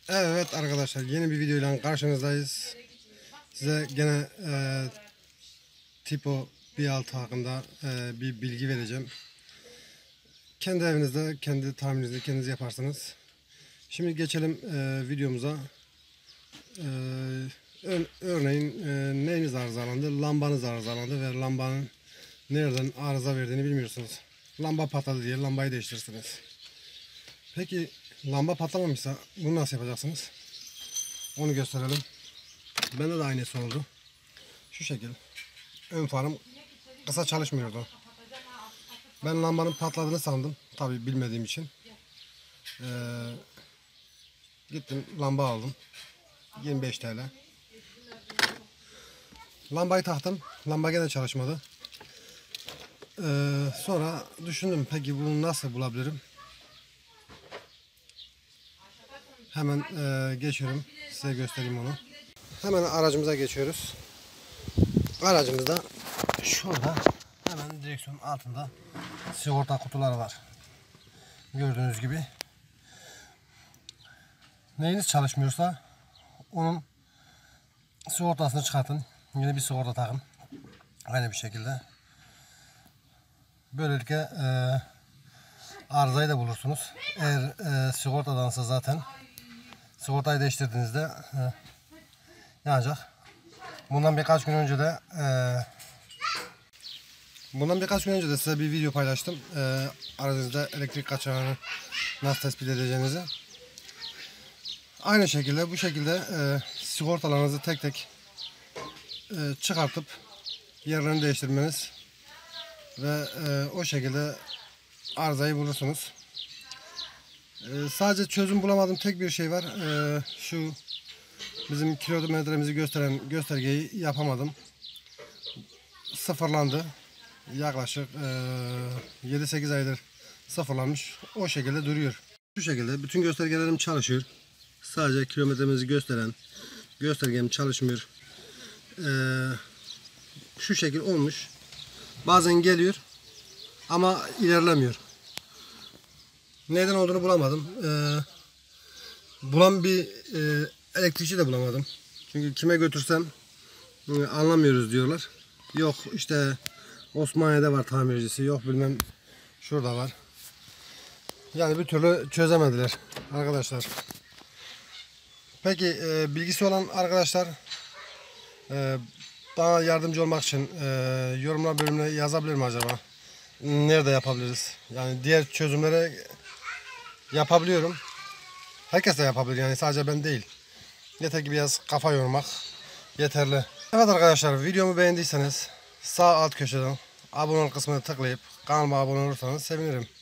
Evet arkadaşlar, yeni bir videoyla karşınızdayız. Size gene Tipo 1.6 hakkında bir bilgi vereceğim. Kendi evinizde, kendi tahmininizi kendiniz yaparsınız. Şimdi geçelim videomuza. Örneğin neyiniz arızalandı? Lambanız arızalandı ve lambanın nereden arıza verdiğini bilmiyorsunuz. Lamba patladı diye lambayı değiştirirsiniz. Peki lamba patlamamışsa bunu nasıl yapacaksınız? Onu gösterelim. Bende de aynısı oldu. Şu şekil. Ön farım kısa çalışmıyordu. Ben lambanın patladığını sandım. Tabi bilmediğim için. Gittim lamba aldım. 25 TL. Lambayı taktım. Lamba gene çalışmadı. Sonra düşündüm, peki bunu nasıl bulabilirim? Hemen geçiyorum. Size göstereyim onu. Hemen aracımıza geçiyoruz. Aracımızda şurada hemen direksiyonun altında sigorta kutuları var. Gördüğünüz gibi. Neyiniz çalışmıyorsa onun sigortasını çıkartın. Yine bir sigorta takın. Aynı bir şekilde. Böylelikle arızayı da bulursunuz. Eğer sigortadansa zaten sigortayı değiştirdiğinizde yanacak. Bundan birkaç gün önce de size bir video paylaştım. Aracınızda elektrik kaçağını nasıl tespit edeceğinizi. Aynı şekilde bu şekilde sigortalarınızı tek tek çıkartıp yerlerini değiştirmeniz ve o şekilde arızayı bulursunuz. Sadece çözüm bulamadığım tek bir şey var. Şu bizim kilometremizi gösteren göstergeyi yapamadım. Sıfırlandı. Yaklaşık 7-8 aydır sıfırlanmış. O şekilde duruyor. Şu şekilde bütün göstergelerim çalışıyor. Sadece kilometremizi gösteren göstergem çalışmıyor. Şu şekil olmuş. Bazen geliyor ama ilerlemiyor. Neden olduğunu bulamadım. Bulan bir elektrikçi de bulamadım. Çünkü kime götürsem anlamıyoruz diyorlar. Yok işte Osmaniye'de var tamircisi, yok bilmem şurada var. Yani bir türlü çözemediler arkadaşlar. Peki bilgisi olan arkadaşlar bana yardımcı olmak için yorumlar bölümüne yazabilir mi acaba? Nerede yapabiliriz? Yani diğer çözümlere yapabiliyorum. Herkes de yapabilir, yani sadece ben değil. Yeter ki biraz kafa yormak yeterli. Evet arkadaşlar, videomu beğendiyseniz sağ alt köşeden abone ol kısmına tıklayıp kanalıma abone olursanız sevinirim.